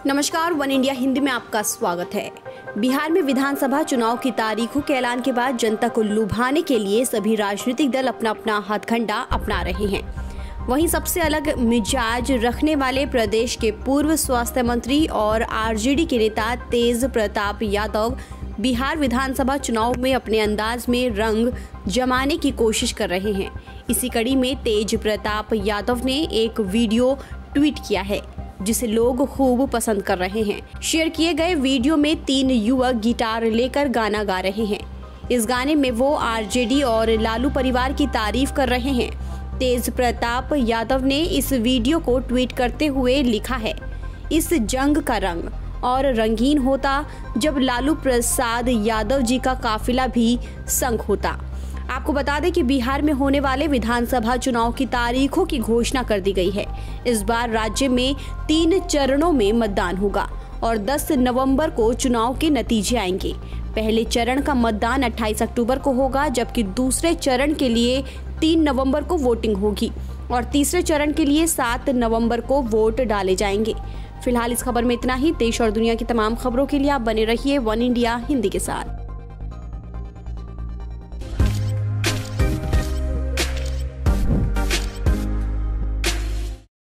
नमस्कार, one India Hindi में आपका स्वागत है। बिहार में विधानसभा चुनाव की तारीखों के ऐलान के बाद जनता को लुभाने के लिए सभी राजनीतिक दल अपना अपना हथकंडा अपना रहे हैं। वहीं सबसे अलग मिजाज रखने वाले प्रदेश के पूर्व स्वास्थ्य मंत्री और आरजेडी के नेता तेज प्रताप यादव बिहार विधानसभा चुनाव में अपने अंदाज में रंग जमाने की कोशिश कर रहे हैं। इसी कड़ी में तेज प्रताप यादव ने एक वीडियो ट्वीट किया है जिसे लोग खूब पसंद कर रहे हैं। शेयर किए गए वीडियो में 3 युवक गिटार लेकर गाना गा रहे हैं। इस गाने में वो आरजेडी और लालू परिवार की तारीफ कर रहे हैं। तेज प्रताप यादव ने इस वीडियो को ट्वीट करते हुए लिखा है, इस जंग का रंग और रंगीन होता जब लालू प्रसाद यादव जी का काफिला भी संग होता। आपको बता दें कि बिहार में होने वाले विधानसभा चुनाव की तारीखों की घोषणा कर दी गई है। इस बार राज्य में 3 चरणों में मतदान होगा और 10 नवंबर को चुनाव के नतीजे आएंगे। पहले चरण का मतदान 28 अक्टूबर को होगा, जबकि दूसरे चरण के लिए 3 नवंबर को वोटिंग होगी और तीसरे चरण के लिए 7 नवंबर को वोट डाले जाएंगे। फिलहाल इस खबर में इतना ही। देश और दुनिया की तमाम खबरों के लिए आप बने रहिए वन इंडिया हिंदी के साथ।